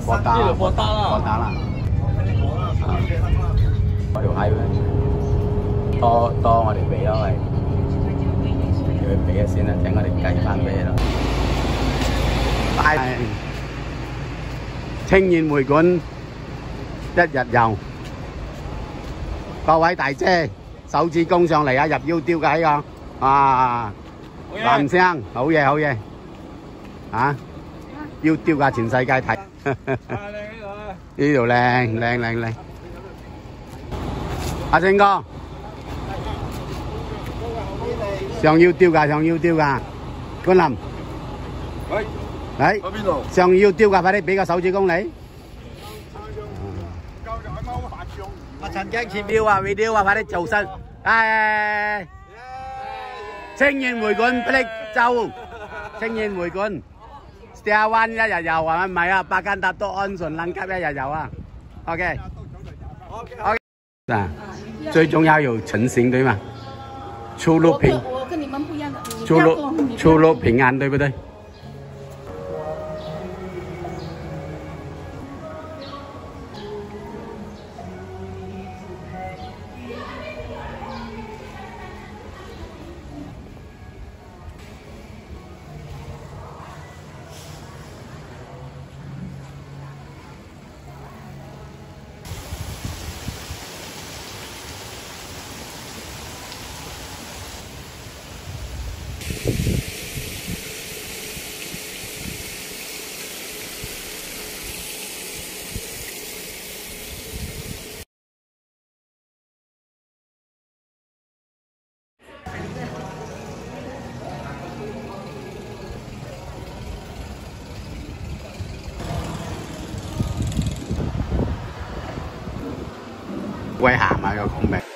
波打啦，波打啦。嗰條閪多我哋俾咯，係叫佢俾咗先啦，請我哋計翻俾啦。清遠會館一日遊，各位大姐手指公上嚟啊！入腰雕嘅呢個啊，男聲好嘢好嘢啊！腰雕㗎，全世界睇。呢度靚。阿星哥，上腰雕㗎，冠霖。喂，嚟去邊度？上腰雕㗎，快啲俾個手指公你。阿陳鏡前標啊 ，video 啊，快啲做身。清遠會館霹靂州，清遠會館 Star One 一日遊係咪？唔係啊，巴間達都安順冷級一日遊啊。OK。啊，最重要有成行对吗？出入平， 我跟你们不一样的， 出入平安，对不对？威咸啊，有孔明。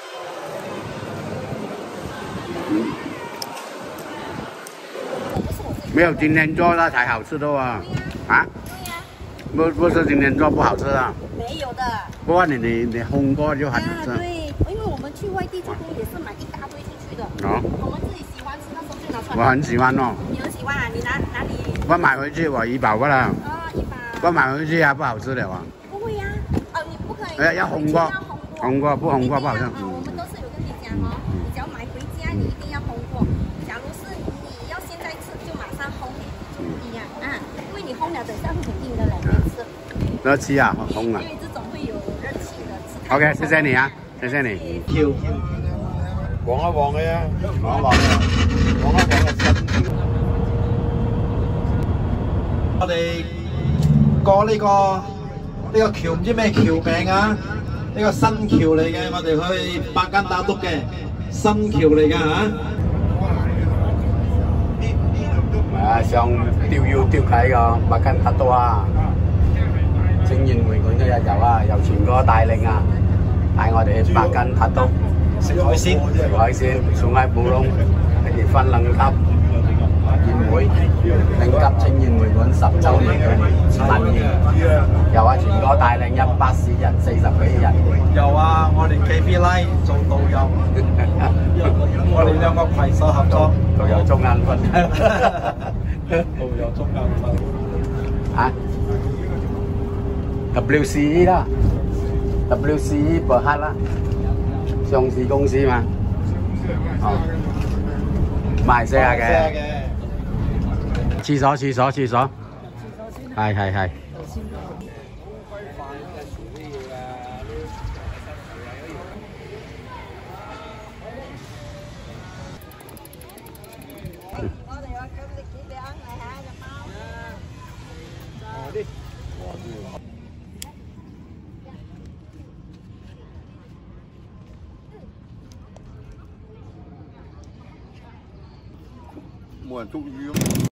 没有今天做的才好吃的啊！啊？不是今天做不好吃啊？ 没有的。 不过你烘过就很好吃。 对，因为我们去外地做工也是买一大堆出去的。 哦。 我们自己喜欢吃，那时候就拿出来。 我很喜欢哦。 你很喜欢啊？你哪里？ 我买回去我怡宝噶啦。 啊，怡宝。 我买回去啊，不好吃了啊。 不会呀，哦，你不可以。 要烘过。烘过不烘过不好吃。 我们都是有跟你讲哦，你只要买回家，你一定要烘过。假如是你要现在吃，就马上烘，就不一样啊，因为你烘了等下会很硬的嘞，可以吃。 热气啊，烘啊。 因为这种会有热气的。 OK， 謝謝你啊，謝謝你。 跳，望一望嘅啊，望一望嘅新橋。我哋過呢個橋唔知咩橋名啊？呢個新橋嚟嘅，我哋去巴間打督嘅新橋嚟㗎嚇。 啊，上釣魚釣溪個巴間達督啊，清遠會館一日遊啊，由全哥帶領啊，帶我哋去巴間達督食海鮮，送喺布隆一結婚冷級宴會，領級清遠會館10週年晚宴，由阿全哥帶領140人40幾人。 有啊，我哋 KB Line 做導遊，我哋兩個攜手合作。 導遊中眼瞓， 導遊中眼瞓。 啊 ？WCE 啦 ，WCE 伯克啦，上市公司嘛。哦，馬來西亞嘅。廁所，係。 冇人捉魚。